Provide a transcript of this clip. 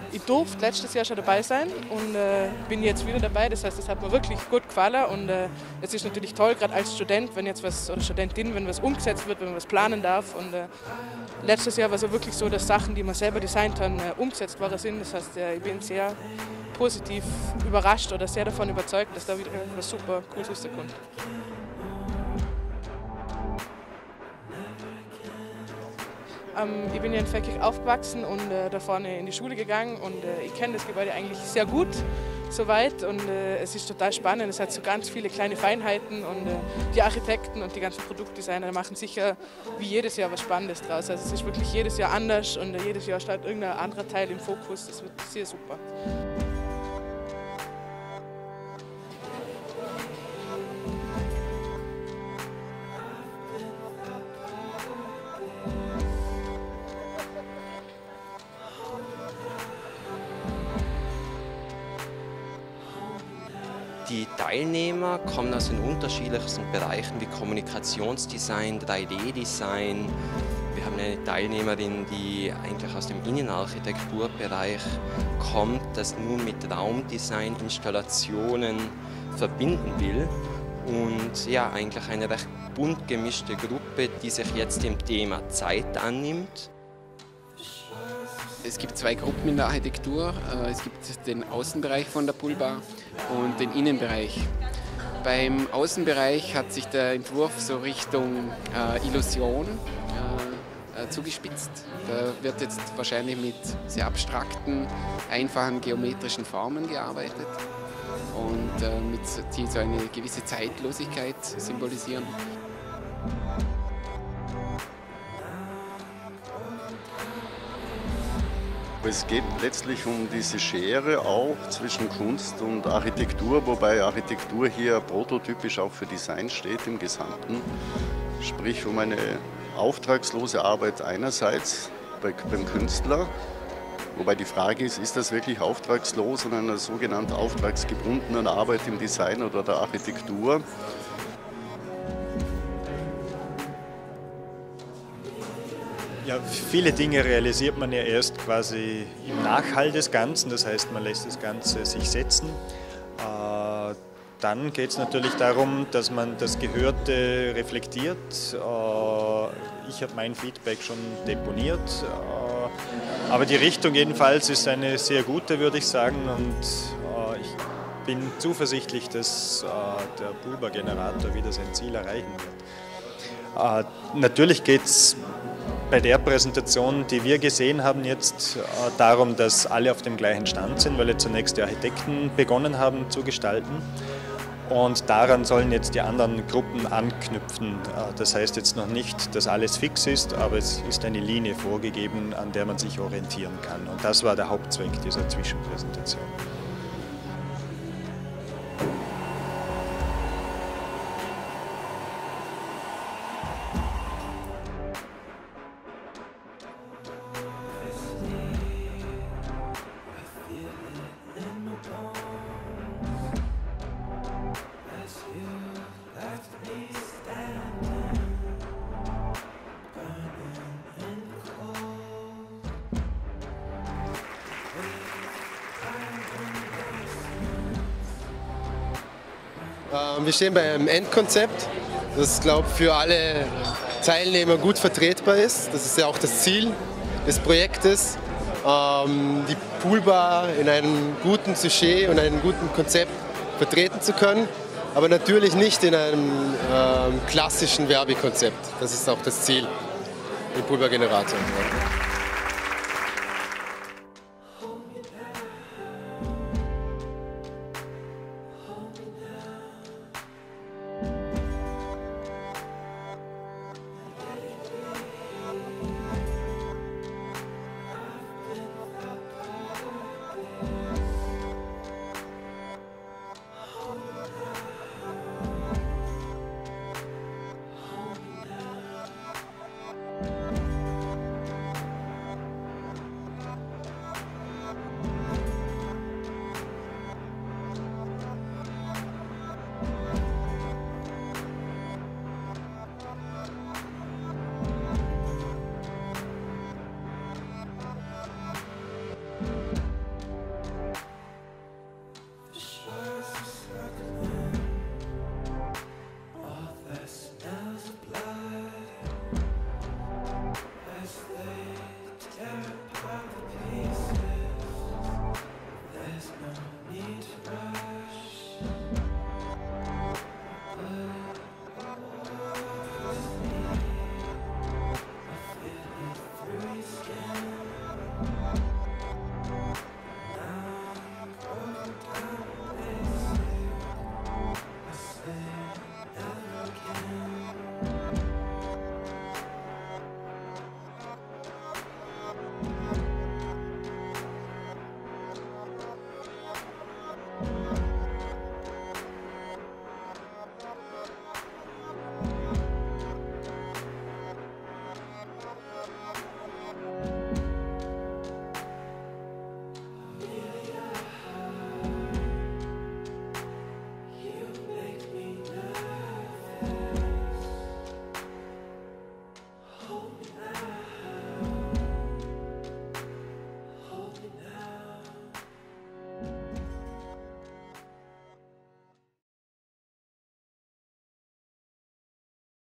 Ich durfte letztes Jahr schon dabei sein und bin jetzt wieder dabei. Das heißt, es hat mir wirklich gut gefallen und es ist natürlich toll, gerade als Student, wenn jetzt was, oder Studentin, wenn was umgesetzt wird, wenn man was planen darf. Und letztes Jahr war es wirklich so, dass Sachen, die man selber designt hat, umgesetzt worden sind. Das heißt, ich bin sehr positiv überrascht oder sehr davon überzeugt, dass da wieder was super Cooles rauskommt. Ich bin ja in Feldkirch aufgewachsen und da vorne in die Schule gegangen und ich kenne das Gebäude eigentlich sehr gut soweit und es ist total spannend. Es hat so ganz viele kleine Feinheiten und die Architekten und die ganzen Produktdesigner machen sicher wie jedes Jahr was Spannendes draus. Also es ist wirklich jedes Jahr anders und jedes Jahr steht irgendein anderer Teil im Fokus. Das wird sehr super. Die Teilnehmer kommen aus den unterschiedlichsten Bereichen wie Kommunikationsdesign, 3D-Design. Wir haben eine Teilnehmerin, die eigentlich aus dem Innenarchitekturbereich kommt, das nun mit Raumdesign, Installationen verbinden will. Und ja, eigentlich eine recht bunt gemischte Gruppe, die sich jetzt dem Thema Zeit annimmt. Es gibt zwei Gruppen in der Architektur. Es gibt den Außenbereich von der Poolbar und den Innenbereich. Beim Außenbereich hat sich der Entwurf so Richtung Illusion zugespitzt. Da wird jetzt wahrscheinlich mit sehr abstrakten, einfachen geometrischen Formen gearbeitet und die so eine gewisse Zeitlosigkeit symbolisieren. Es geht letztlich um diese Schere auch zwischen Kunst und Architektur, wobei Architektur hier prototypisch auch für Design steht im Gesamten. Sprich um eine auftragslose Arbeit einerseits beim Künstler, wobei die Frage ist das wirklich auftragslos und eine sogenannte auftragsgebundene Arbeit im Design oder der Architektur? Ja, viele Dinge realisiert man ja erst quasi im Nachhall des Ganzen, das heißt, man lässt das Ganze sich setzen. Dann geht es natürlich darum, dass man das Gehörte reflektiert. Ich habe mein Feedback schon deponiert, aber die Richtung jedenfalls ist eine sehr gute, würde ich sagen, und ich bin zuversichtlich, dass der Poolbar-Generator wieder sein Ziel erreichen wird. Natürlich geht es bei der Präsentation, die wir gesehen haben, jetzt darum, dass alle auf dem gleichen Stand sind, weil jetzt zunächst die Architekten begonnen haben zu gestalten. Und daran sollen jetzt die anderen Gruppen anknüpfen. Das heißt jetzt noch nicht, dass alles fix ist, aber es ist eine Linie vorgegeben, an der man sich orientieren kann. Und das war der Hauptzweck dieser Zwischenpräsentation. Wir stehen beim Endkonzept, das, glaube ich, für alle Teilnehmer gut vertretbar ist. Das ist ja auch das Ziel des Projektes, die Poolbar in einem guten Sujet und einem guten Konzept vertreten zu können, aber natürlich nicht in einem klassischen Werbekonzept. Das ist auch das Ziel im Poolbar-Generator.